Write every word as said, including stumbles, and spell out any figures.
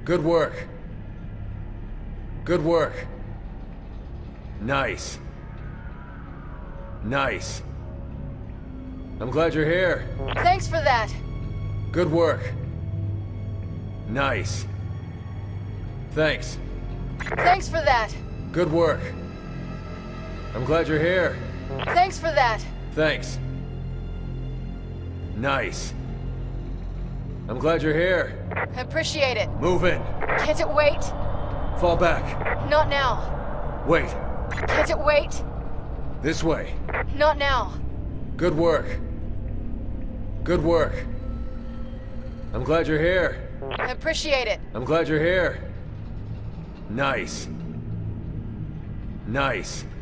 Good work. Good work. Nice. Nice. I'm glad you're here. Thanks for that. Good work. Nice. Thanks. Thanks for that. Good work. I'm glad you're here. Thanks for that. Thanks. Nice. I'm glad you're here. Appreciate it. Move in. Can't it wait? Fall back. Not now. Wait. Can't it wait? This way. Not now. Good work. Good work. I'm glad you're here. Appreciate it. I'm glad you're here. Nice. Nice.